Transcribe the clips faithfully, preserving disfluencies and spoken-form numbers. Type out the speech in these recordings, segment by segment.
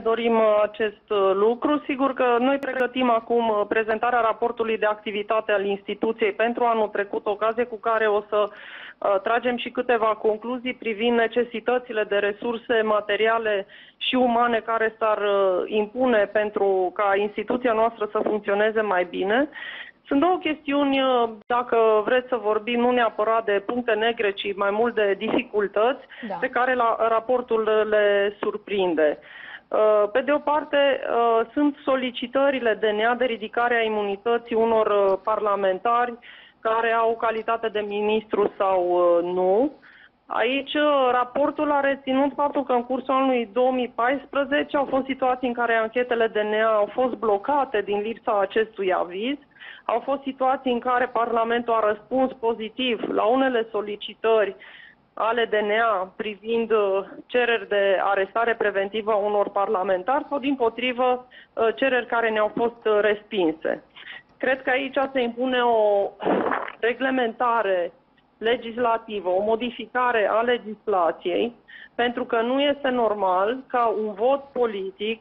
dorim acest lucru. Sigur că noi pregătim acum prezentarea raportului de activitate al instituției pentru anul trecut, ocazie cu care o să uh, tragem și câteva concluzii privind necesitățile de resurse materiale și umane care s-ar uh, impune pentru ca instituția noastră să funcționeze mai bine. Sunt două chestiuni, dacă vreți să vorbim, nu neapărat de puncte negre, ci mai mult de dificultăți, da, pe care la, raportul le surprinde. Pe de o parte, sunt solicitările D N A de ridicare a imunității unor parlamentari care au calitate de ministru sau nu. Aici, raportul a reținut faptul că în cursul anului două mii paisprezece au fost situații în care anchetele D N A au fost blocate din lipsa acestui aviz. Au fost situații în care Parlamentul a răspuns pozitiv la unele solicitări ale D N A privind cereri de arestare preventivă a unor parlamentari sau, dimpotrivă, cereri care ne-au fost respinse. Cred că aici se impune o reglementare legislativă, o modificare a legislației, pentru că nu este normal ca un vot politic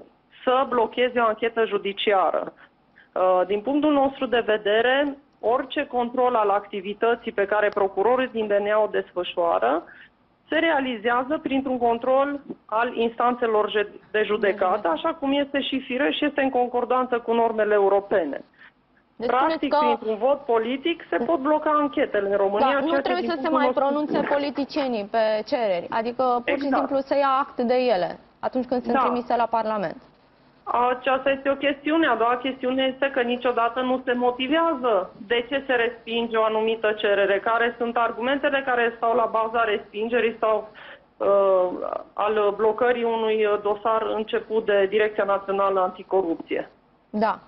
să blocheze o anchetă judiciară. Din punctul nostru de vedere, orice control al activității pe care procurorii din D N A o desfășoară se realizează printr-un control al instanțelor de judecată, așa cum este și fireș și este în concordanță cu normele europene. Deci, practic, că... printr-un vot politic se pot bloca anchetele în România. Da, nu trebuie să se mai nostru... pronunțe politicienii pe cereri, adică pur exact. și simplu să ia act de ele atunci când sunt da. trimise la Parlament. Aceasta este o chestiune. A doua chestiune este că niciodată nu se motivează de ce se respinge o anumită cerere, care sunt argumentele care stau la baza respingerii sau uh, al blocării unui dosar început de Direcția Națională Anticorupție. Da.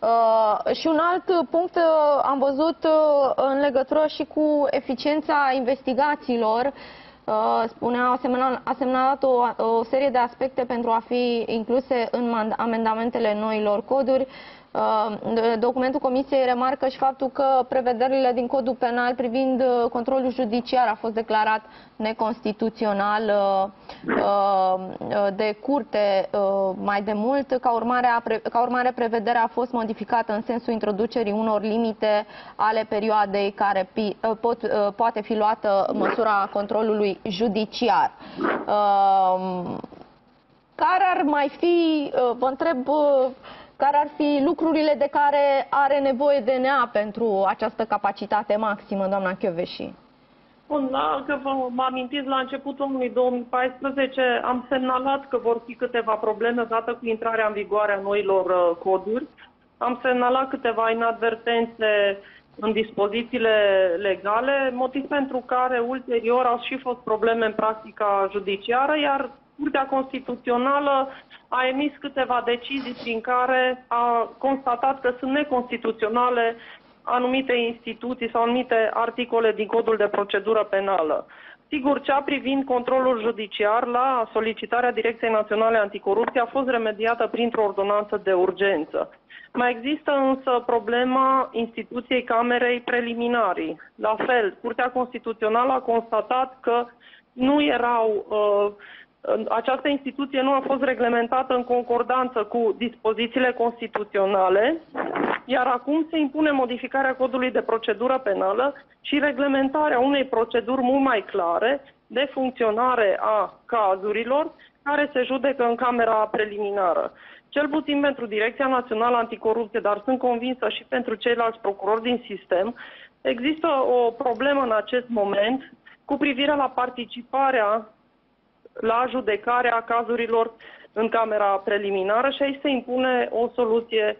Uh, și un alt punct uh, am văzut uh, în legătură și cu eficiența investigațiilor. Uh, spunea, a semnalat o, o serie de aspecte pentru a fi incluse în amendamentele noilor coduri. Uh, documentul Comisiei remarcă și faptul că prevederile din Codul Penal privind controlul judiciar a fost declarat neconstituțional uh, de curte uh, mai de mult. Ca urmare, a, ca urmare, prevederea a fost modificată în sensul introducerii unor limite ale perioadei care pi, pot, poate fi luată măsura controlului judiciar. Uh, care ar mai fi, uh, vă întreb, uh, care ar fi lucrurile de care are nevoie D N A pentru această capacitate maximă, doamna Kövesi? Bun, da, că vă mă amintiți, la începutul anului două mii paisprezece am semnalat că vor fi câteva probleme odată cu intrarea în vigoare a noilor uh, coduri. Am semnalat câteva inadvertențe în dispozițiile legale, motiv pentru care ulterior au și fost probleme în practica judiciară, iar Curtea Constituțională a emis câteva decizii prin care a constatat că sunt neconstituționale anumite instituții sau anumite articole din Codul de Procedură Penală. Sigur, cea privind controlul judiciar la solicitarea Direcției Naționale Anticorupție a fost remediată printr-o ordonanță de urgență. Mai există însă problema instituției Camerei Preliminarii. La fel, Curtea Constituțională a constatat că nu erau... Uh, această instituție nu a fost reglementată în concordanță cu dispozițiile constituționale, iar acum se impune modificarea Codului de Procedură Penală și reglementarea unei proceduri mult mai clare de funcționare a cazurilor care se judecă în Camera Preliminară. Cel puțin pentru Direcția Națională Anticorupție, dar sunt convinsă și pentru ceilalți procurori din sistem, există o problemă în acest moment cu privire la participarea la judecarea cazurilor în Camera Preliminară și aici se impune o soluție,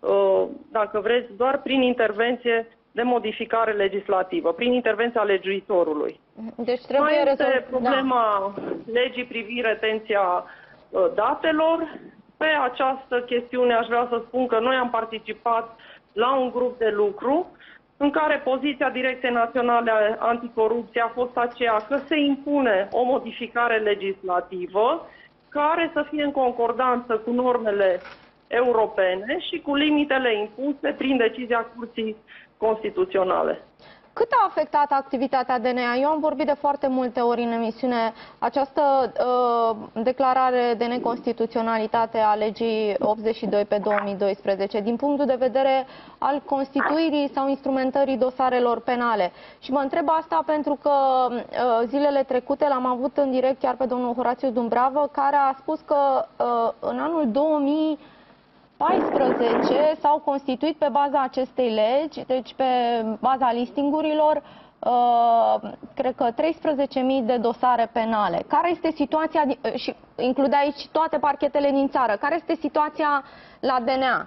dacă vreți, doar prin intervenție de modificare legislativă, prin intervenția legiuitorului. Deci trebuie Mai este rezolv... problema da. legii privind retenția datelor. Pe această chestiune aș vrea să spun că noi am participat la un grup de lucru în care poziția Direcției Naționale Anticorupție a fost aceea că se impune o modificare legislativă care să fie în concordanță cu normele europene și cu limitele impuse prin decizia Curții Constituționale. Cât a afectat activitatea D N A? Eu am vorbit de foarte multe ori în emisiune această uh, declarare de neconstituționalitate a legii optzeci și doi pe două mii doisprezece din punctul de vedere al constituirii sau instrumentării dosarelor penale. Și mă întreb asta pentru că uh, zilele trecute l-am avut în direct chiar pe domnul Horațiu Dumbravă, care a spus că uh, în anul două mii paisprezece s-au constituit pe baza acestei legi, deci pe baza listingurilor, uh, cred că treisprezece mii de dosare penale. Care este situația, și include aici toate parchetele din țară, care este situația la D N A?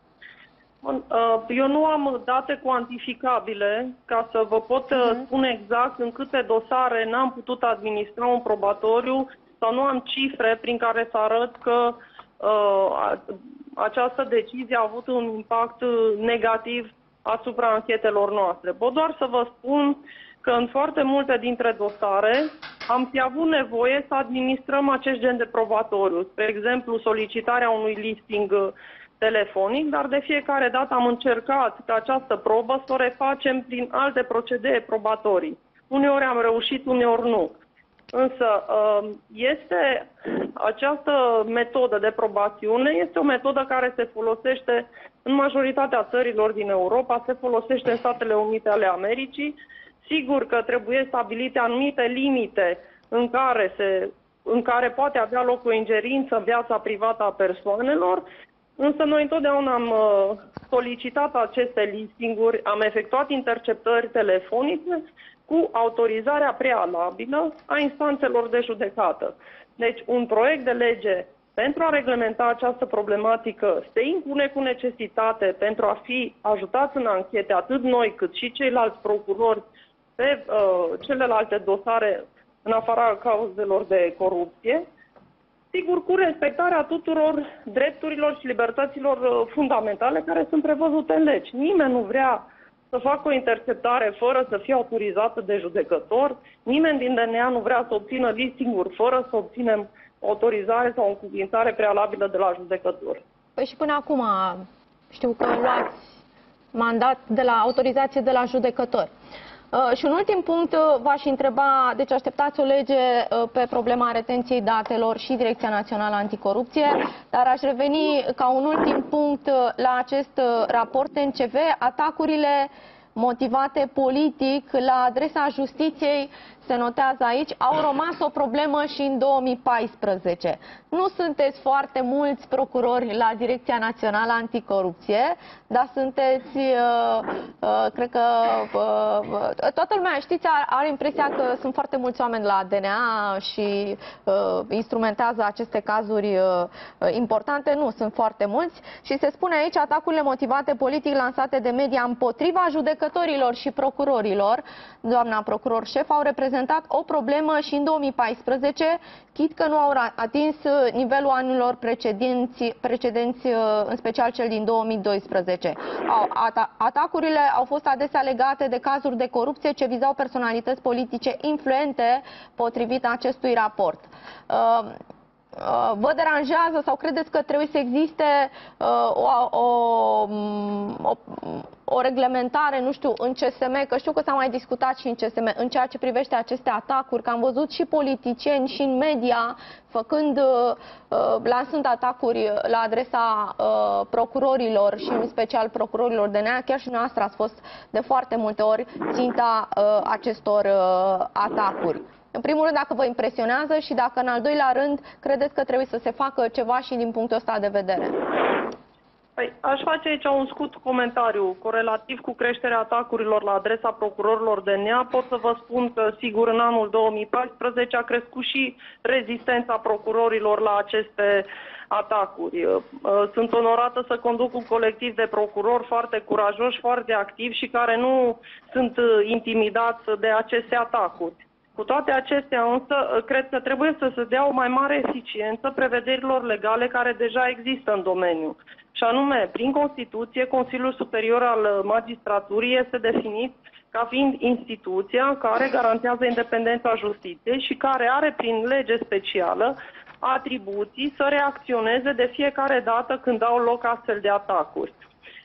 Eu nu am date cuantificabile ca să vă pot uh-huh. spune exact în câte dosare n-am putut administra un probatoriu sau nu am cifre prin care să arăt că uh, această decizie a avut un impact negativ asupra anchetelor noastre. Pot doar să vă spun că în foarte multe dintre dosare am fi avut nevoie să administrăm acest gen de probatoriu. Spre exemplu, solicitarea unui listing telefonic, dar de fiecare dată am încercat ca această probă să o refacem prin alte procedee probatorii. Uneori am reușit, uneori nu. Însă este această metodă de probațiune, este o metodă care se folosește în majoritatea țărilor din Europa, se folosește în Statele Unite ale Americii. Sigur că trebuie stabilite anumite limite în care, se, în care poate avea loc o ingerință în viața privată a persoanelor, însă noi întotdeauna am solicitat aceste listinguri, am efectuat interceptări telefonice cu autorizarea prealabilă a instanțelor de judecată. Deci, un proiect de lege pentru a reglementa această problematică se impune cu necesitate pentru a fi ajutați în anchete, atât noi cât și ceilalți procurori, pe uh, celelalte dosare în afara cauzelor de corupție, sigur cu respectarea tuturor drepturilor și libertăților uh, fundamentale care sunt prevăzute în legi. Nimeni nu vrea să facă o interceptare fără să fie autorizată de judecător. Nimeni din D N A nu vrea să obțină listing-uri fără să obținem autorizare sau încuvințare prealabilă de la judecător. Păi și până acum știu că luați mandat de la autorizație de la judecător. Uh, și un ultim punct uh, v-aș întreba, deci așteptați o lege uh, pe problema retenției datelor și Direcția Națională Anticorupție, dar aș reveni ca un ultim punct uh, la acest uh, raport N C V, atacurile motivate politic la adresa justiției, se notează aici, au rămas o problemă și în două mii paisprezece. Nu sunteți foarte mulți procurori la Direcția Națională Anticorupție, dar sunteți, uh, uh, cred că uh, toată lumea, știți, are impresia că sunt foarte mulți oameni la D N A și uh, instrumentează aceste cazuri uh, importante. Nu, sunt foarte mulți. Și se spune aici, atacurile motivate politic lansate de media împotriva judecătorilor și procurorilor, doamna procuror șef, au reprezentat o problemă și în două mii paisprezece, chit că nu au atins nivelul anilor precedenți, precedenți, în special cel din două mii doisprezece. Atacurile au fost adesea legate de cazuri de corupție ce vizau personalități politice influente, potrivit acestui raport. Vă deranjează sau credeți că trebuie să existe o, o, o, o reglementare, nu știu, în C S M, că știu că s-a mai discutat și în C S M, în ceea ce privește aceste atacuri, că am văzut și politicieni și în media făcând, lansând atacuri la adresa procurorilor și în special procurorilor D N A, chiar și noastră ați fost de foarte multe ori ținta acestor atacuri. În primul rând, dacă vă impresionează și dacă, în al doilea rând, credeți că trebuie să se facă ceva și din punctul ăsta de vedere. Păi, aș face aici un scurt comentariu corelativ cu creșterea atacurilor la adresa procurorilor D N A. Pot să vă spun că, sigur, în anul două mii paisprezece a crescut și rezistența procurorilor la aceste atacuri. Sunt onorată să conduc un colectiv de procurori foarte curajoși, foarte activi și care nu sunt intimidați de aceste atacuri. Cu toate acestea însă, cred că trebuie să se dea o mai mare eficiență prevederilor legale care deja există în domeniu. Și anume, prin Constituție, Consiliul Superior al Magistraturii este definit ca fiind instituția care garantează independența justiției și care are, prin lege specială, atribuții să reacționeze de fiecare dată când au loc astfel de atacuri.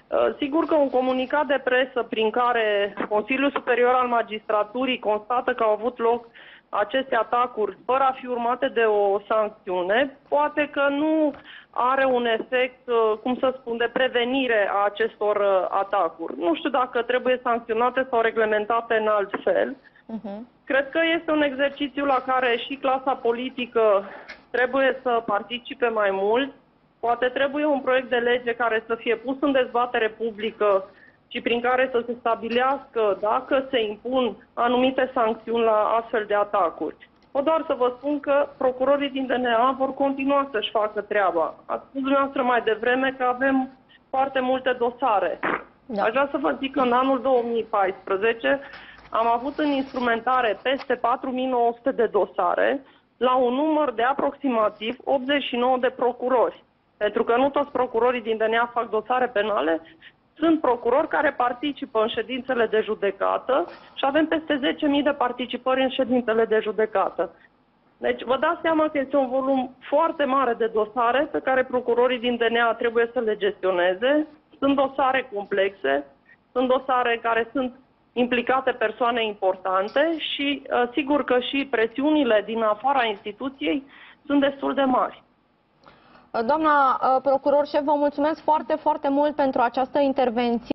Sigur că un comunicat de presă prin care Consiliul Superior al Magistraturii constată că au avut loc aceste atacuri fără a fi urmate de o sancțiune, poate că nu are un efect, cum să spun, de prevenire a acestor atacuri. Nu știu dacă trebuie sancționate sau reglementate în alt fel. Uh-huh. Cred că este un exercițiu la care și clasa politică trebuie să participe mai mult. Poate trebuie un proiect de lege care să fie pus în dezbatere publică și prin care să se stabilească dacă se impun anumite sancțiuni la astfel de atacuri. O doar să vă spun că procurorii din D N A vor continua să-și facă treaba. Ați spus dumneavoastră mai devreme că avem foarte multe dosare. Da. Aș vrea să vă zic că în anul două mii paisprezece am avut în instrumentare peste patru mii nouă sute de dosare la un număr de aproximativ optzeci și nouă de procurori. Pentru că nu toți procurorii din D N A fac dosare penale, sunt procurori care participă în ședințele de judecată și avem peste zece mii de participări în ședințele de judecată. Deci vă dați seama că este un volum foarte mare de dosare pe care procurorii din D N A trebuie să le gestioneze. Sunt dosare complexe, sunt dosare în care sunt implicate persoane importante și sigur că și presiunile din afara instituției sunt destul de mari. Doamna procuror șef, vă mulțumesc foarte, foarte mult pentru această intervenție.